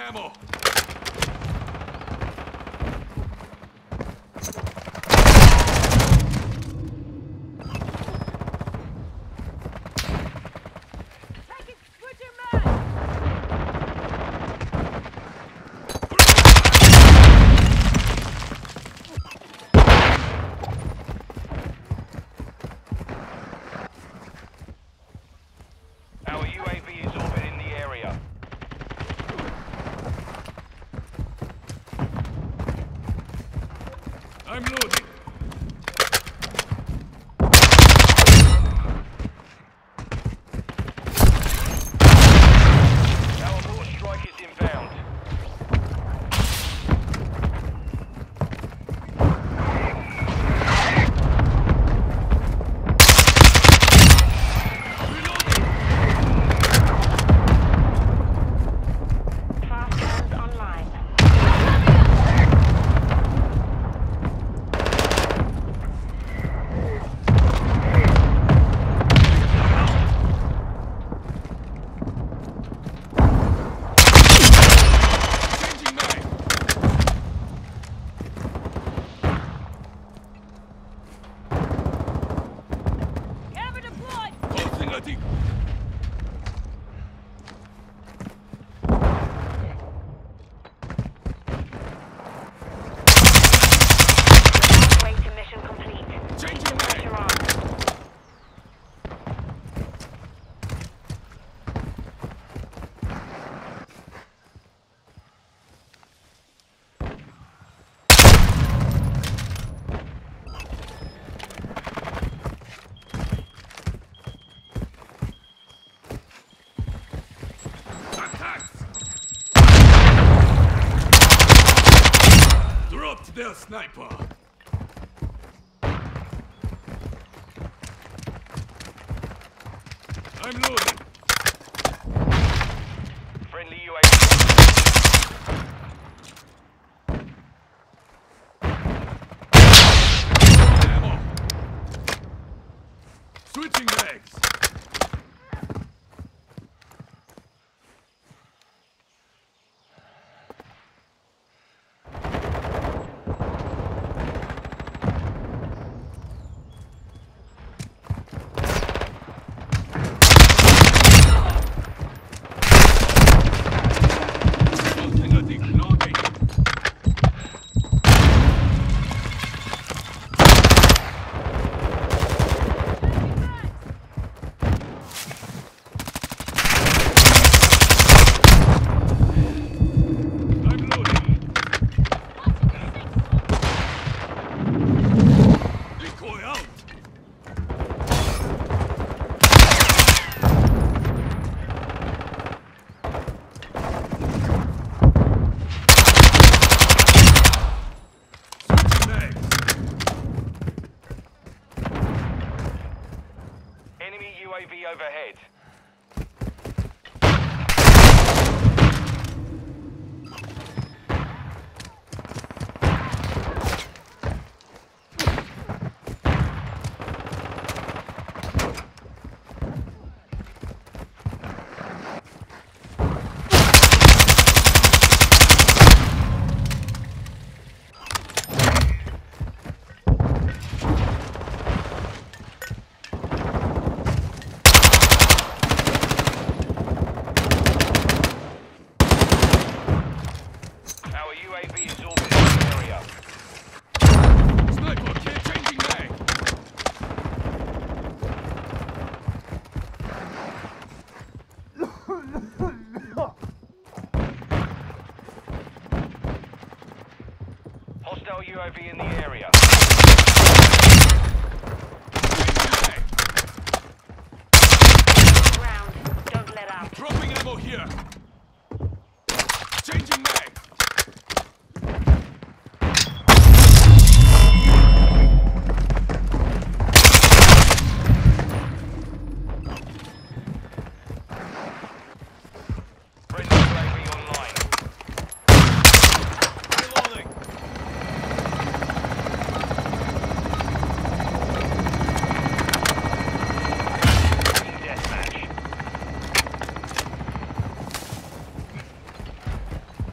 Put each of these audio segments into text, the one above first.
ammo! Our UAV is orbiting the area. I'm loading. Our mortar strike is inbound. Fast hands online. Changing mag! Camera deployed! Closing a deep. Halfway to mission complete. Changing mag! Pressure on. Attacks! Dropped their sniper. I'm loading. Friendly UAV. Ammo. Switching legs. Closing a deep. Loading. I'm loading. Decoy out. Switching legs. Enemy UAV overhead. Our UAV is orbiting the area. Sniper, kid, changing mag. Hostile UAV in the area. Changing mag. Ground. Don't let up. Dropping ammo here. Changing mag. Friendly UAV online. Reloading. Deathmatch.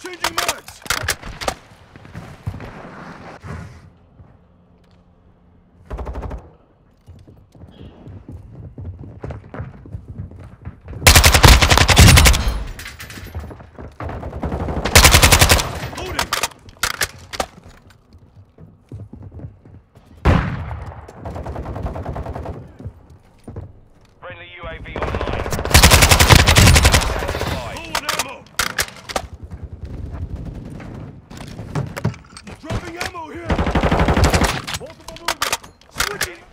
Changing mags! Friendly UAV online. Low on ammo! Dropping ammo here! Multiple movement! Switching!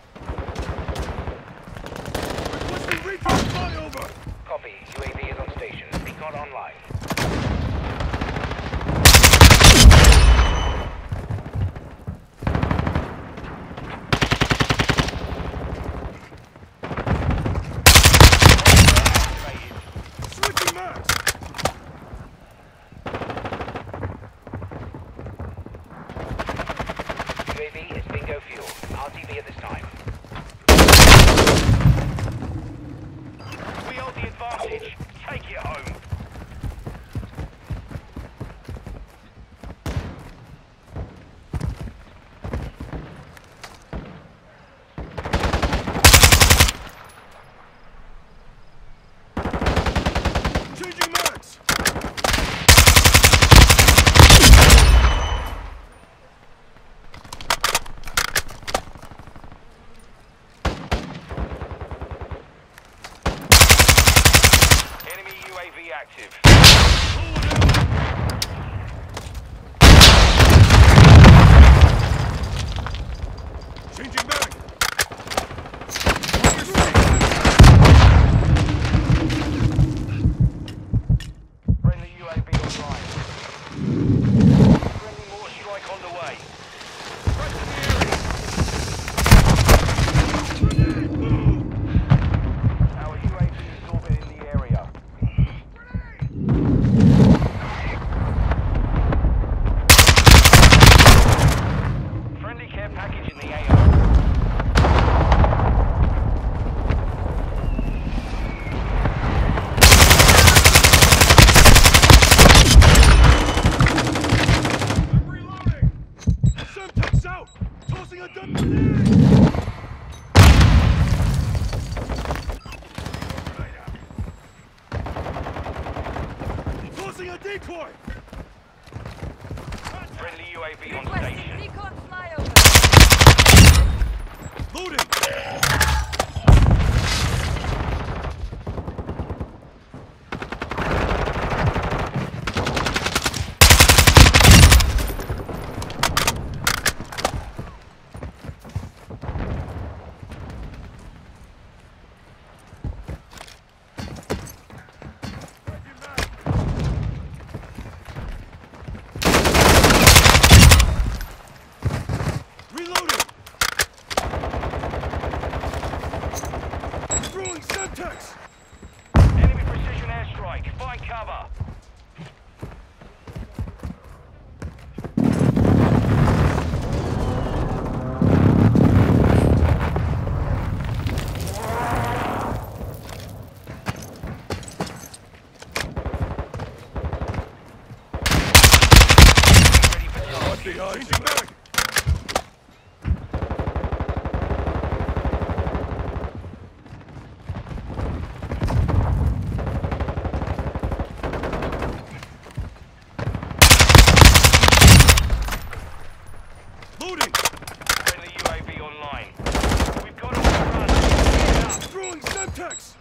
Requesting recon flyover! Copy. UAV is on station. Recon online. Switching mags! UAV is bingo fuel. RTV at this time. We hold the advantage. Take it home. Changing mags! Enemy UAV active. Changing mag! Friendly UAV online. Friendly mortar strike on the way. Right to the area. Our UAV is orbiting the area. Friendly care package in the AO. I'm reloading! Semtex out! Tossing a dump grenade! Tossing a decoy! Friendly UAV on Requesting station. recon flyover. Loading! Reloading! Throwing Semtex! Enemy precision airstrike. Find cover. Ready for charge. Behind you! Mag! Loading! Friendly UAV online. We've got to run. Get up. Throwing Semtex!